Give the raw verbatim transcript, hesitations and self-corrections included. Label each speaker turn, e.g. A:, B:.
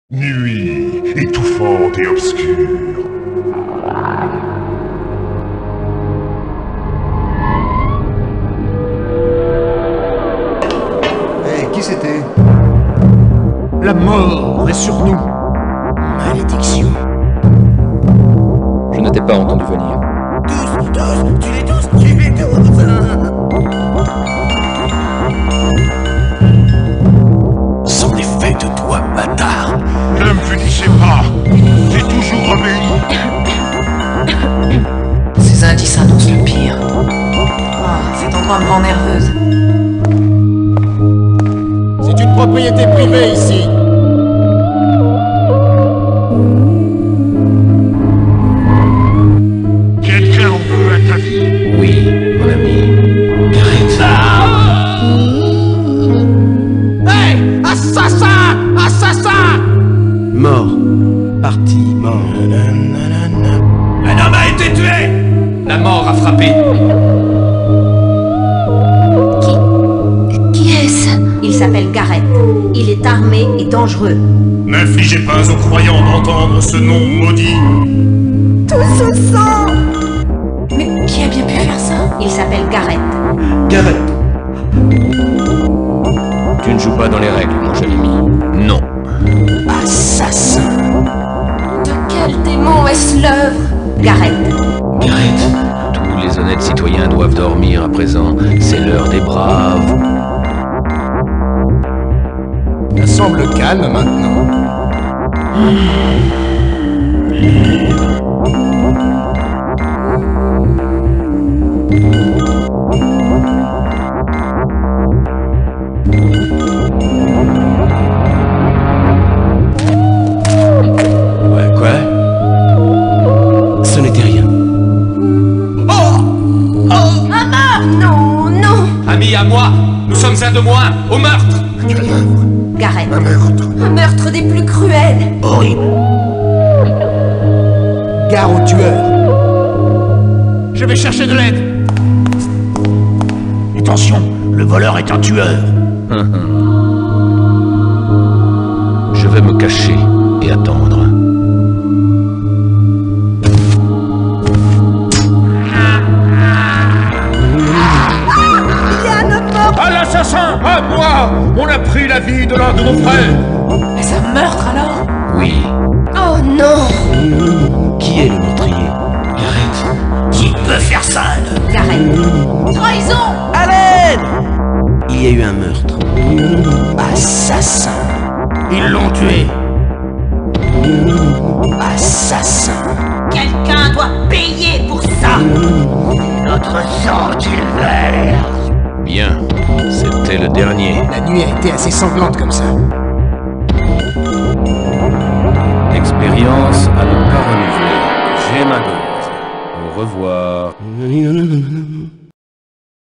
A: Nuit étouffante et obscure.
B: Hé, hey, qui c'était?
C: La mort est sur nous.
B: Malédiction.
D: Je ne t'ai pas entendu venir.
B: Tous, tous, tu les tous, tu les tous. C'en est fait de toi, bâtard.
A: Ne me punissez pas. J'ai toujours obéi.
E: Ces indices annoncent le pire. Oh, cet endroit me rend nerveuse.
C: C'est une propriété privée ici.
A: Quelqu'un en veut à ta vie.
D: Oui, mon ami.
B: Gareth.
C: Hey! Assassin! Assassin!
B: Mort. Parti, mort.
C: Un homme a été tué! La mort a frappé.
F: Qui est-ce? Il s'appelle Gareth. Il est armé et dangereux.
A: N'infligez pas aux croyants d'entendre ce nom maudit.
F: Tout ce sang!
E: Mais qui a bien pu faire ça?
F: Il s'appelle Gareth.
B: Gareth.
D: Tu ne joues pas dans les règles, mon jeune ami. Non.
B: Assassin.
E: De quel démon est-ce l'œuvre?
F: Gareth.
B: Gareth.
D: Tous les honnêtes citoyens doivent dormir à présent. C'est l'heure des braves.
C: Ça semble calme maintenant.
B: Ouais, quoi? Ce n'était rien.
F: Non, non!
C: Amis à moi, nous sommes un de moins, au meurtre!
F: Gareth.
A: Un meurtre.
E: Un meurtre des plus cruels!
B: Horrible.
C: Gare au tueur. Je vais chercher de l'aide.
B: Attention, le voleur est un tueur.
D: Je vais me cacher et attendre.
C: À l'assassin! À moi! On a pris la vie de l'un de nos frères!
E: Est-ce un meurtre alors?
D: Oui.
E: Oh non!
B: Qui est le meurtrier? Gareth. Qui peut faire ça?
F: Gareth.
E: Trahison!
B: À l'aide! Il y a eu un meurtre. Assassin. Ils l'ont tué. Assassin.
F: Quelqu'un doit payer pour ça!
B: Notre sang qu'il verse.
D: Bien. C'était le dernier.
C: La nuit a été assez sanglante comme ça.
D: Expérience à ne pas renouveler. J'ai ma dose. Au revoir.